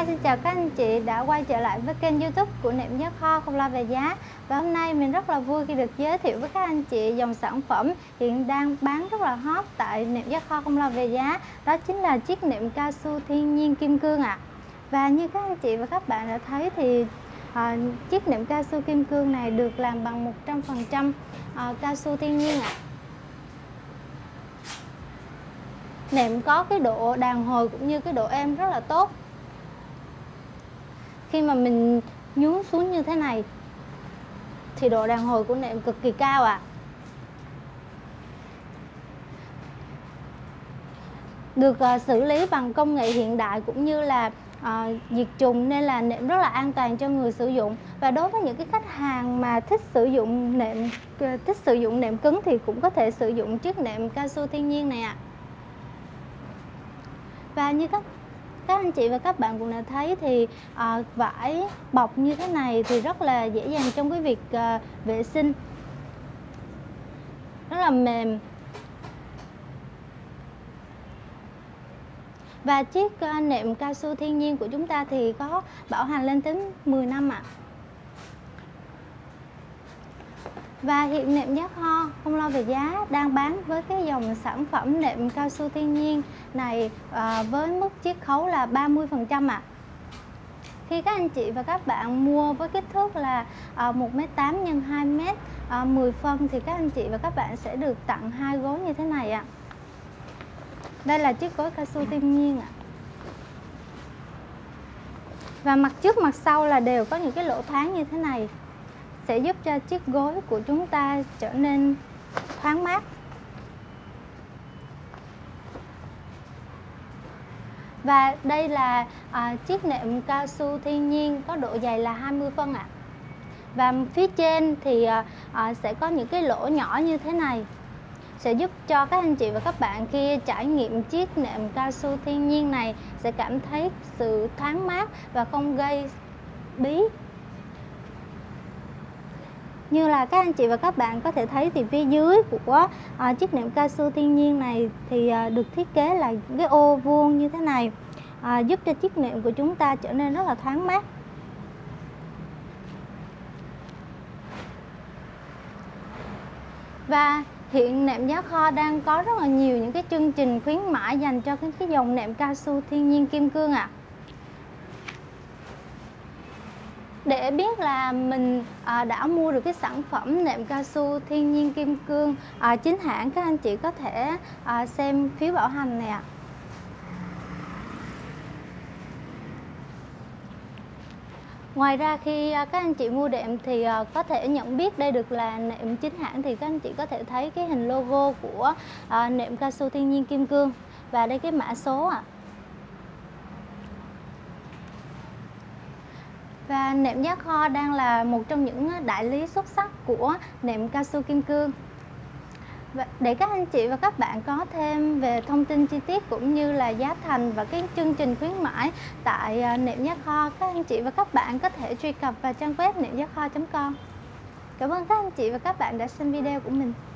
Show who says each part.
Speaker 1: Hi, xin chào các anh chị đã quay trở lại với kênh YouTube của Nệm Giá Kho không lo về giá. Và hôm nay mình rất là vui khi được giới thiệu với các anh chị dòng sản phẩm hiện đang bán rất là hot tại Nệm Giá Kho không lo về giá. Đó chính là chiếc nệm cao su thiên nhiên kim cương ạ. Và như các anh chị và các bạn đã thấy thì chiếc nệm cao su kim cương này được làm bằng 100% cao su thiên nhiên ạ. Nệm có cái độ đàn hồi cũng như cái độ êm rất là tốt. Khi mà mình nhún xuống như thế này thì độ đàn hồi của nệm cực kỳ cao ạ. Được xử lý bằng công nghệ hiện đại cũng như là diệt trùng nên là nệm rất là an toàn cho người sử dụng. Và đối với những cái khách hàng mà thích sử dụng nệm cứng thì cũng có thể sử dụng chiếc nệm cao su thiên nhiên này ạ. Và như các anh chị và các bạn cũng đã thấy thì vải bọc như thế này thì rất là dễ dàng trong cái việc vệ sinh, rất là mềm. Và chiếc nệm cao su thiên nhiên của chúng ta thì có bảo hành lên đến 10 năm ạ. Và hiện Nệm Giá Kho không lo về giá đang bán với cái dòng sản phẩm nệm cao su thiên nhiên này với mức chiết khấu là 30% ạ. Khi các anh chị và các bạn mua với kích thước là 1m8 x 2m 10 phân thì các anh chị và các bạn sẽ được tặng 2 gối như thế này ạ. Đây là chiếc gối cao su thiên nhiên ạ. Và mặt trước mặt sau là đều có những cái lỗ thoáng như thế này, sẽ giúp cho chiếc gối của chúng ta trở nên thoáng mát. Và đây là chiếc nệm cao su thiên nhiên có độ dày là 20 phân ạ. Và phía trên thì sẽ có những cái lỗ nhỏ như thế này, sẽ giúp cho các anh chị và các bạn khi trải nghiệm chiếc nệm cao su thiên nhiên này sẽ cảm thấy sự thoáng mát và không gây bí. Như là các anh chị và các bạn có thể thấy thì phía dưới của chiếc nệm cao su thiên nhiên này thì được thiết kế là cái ô vuông như thế này, giúp cho chiếc nệm của chúng ta trở nên rất là thoáng mát. Và hiện Nệm Giá Kho đang có rất là nhiều những cái chương trình khuyến mãi dành cho cái dòng nệm cao su thiên nhiên kim cương ạ. Để biết là mình đã mua được cái sản phẩm nệm cao su thiên nhiên kim cương chính hãng, các anh chị có thể xem phiếu bảo hành này ạ. Ngoài ra khi các anh chị mua nệm thì có thể nhận biết đây được là nệm chính hãng thì các anh chị có thể thấy cái hình logo của nệm cao su thiên nhiên kim cương và đây cái mã số ạ. Và Nệm Giá Kho đang là một trong những đại lý xuất sắc của nệm cao su kim cương. Và để các anh chị và các bạn có thêm về thông tin chi tiết cũng như là giá thành và cái chương trình khuyến mãi tại Nệm Giá Kho, các anh chị và các bạn có thể truy cập vào trang web nemgiakho.com. Cảm ơn các anh chị và các bạn đã xem video của mình.